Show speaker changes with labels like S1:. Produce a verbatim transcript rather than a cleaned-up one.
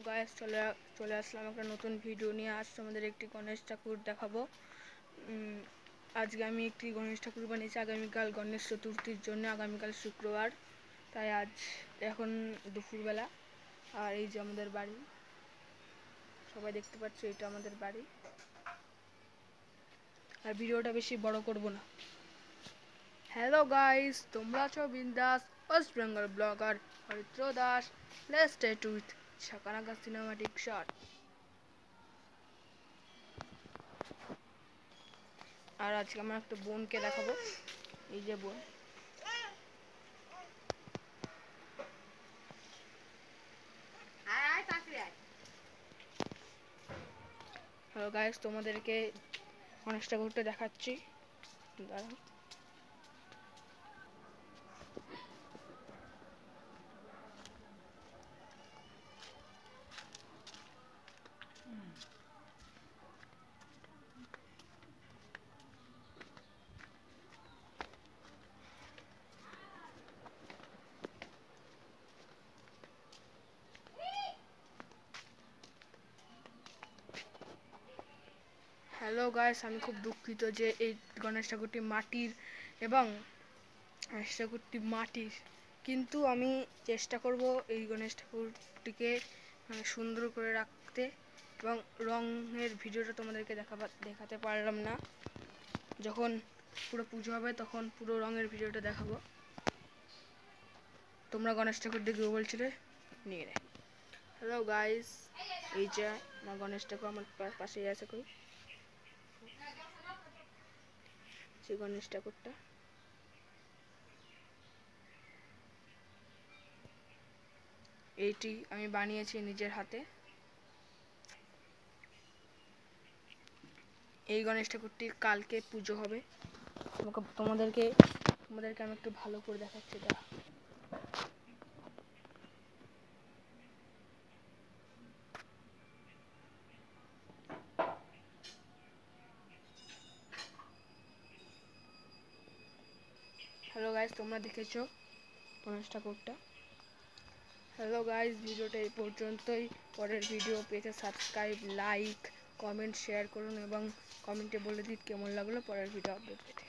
S1: Guys, চলে চলে আসলাম একটা নতুন ভিডিও নিয়ে। আজ তোমাদের একটি গণেশ ঠাকুর দেখাবো। আজকে আমি একটি গণেশ ঠাকুর বানিয়েছি আগামীকাল গণেশ চতুর্থীর জন্য। আগামীকাল শুক্রবার, তাই আজ এখন দুপুরবেলা। আর এই যে আমাদের বাড়ি, সবাই দেখতে পাচ্ছ, এটা আমাদের বাড়ি। আর ভিডিওটা বেশি বড় করব না। হ্যালো গাইস, তোমরা আছো বিন্দাস West Bengal blogger Aritra Das. Let's start with ছাকানাকা সিনেমাটিক শট। আর আজকে আমরা একটা বোনকে দেখাবো। এই যে বোন, হ্যালো গাইস, তোমাদেরকে গণেশটা ঘুরতে দেখাচ্ছি। দাঁড়াও। হ্যালো গাইস, আমি খুব দুঃখিত যে এই গণেশ ঠাকুরটি মাটির এবং গণেশ ঠাকুরটি মাটির কিন্তু আমি চেষ্টা করব এই গণেশ ঠাকুরটিকে সুন্দর করে রাখতে, এবং রঙের ভিডিওটা তোমাদেরকে দেখাবা দেখাতে পারলাম না। যখন পুরো পুজো হবে তখন পুরো রঙের ভিডিওটা দেখাবো। তোমরা গণেশ ঠাকুর দেখবে বলছিলে, নিয়ে নে। হ্যালো গাইস, এই যে আমার গণেশ ঠাকুর আমার পাশেই আছে। কই সেই গণেশ ঠাকুরটা? এইটি আমি বানিয়েছি নিজের হাতে। এই গণেশ ঠাকুরটির কালকে পুজো হবে। তোমাদেরকে তোমাদেরকে আমি একটু ভালো করে দেখাচ্ছি। দাঁড়া। হ্যালো গাইস, তোমরা দেখেছো গণেশ ঠাকুরটা। হ্যালো গাইস, ভিডিওটা এই পর্যন্তই। পরের ভিডিও পেতে সাবস্ক্রাইব, লাইক, কমেন্ট, শেয়ার করুন এবং কমেন্টে বলে দিন কেমন লাগলো পরের ভিডিও আপডেট পেতে।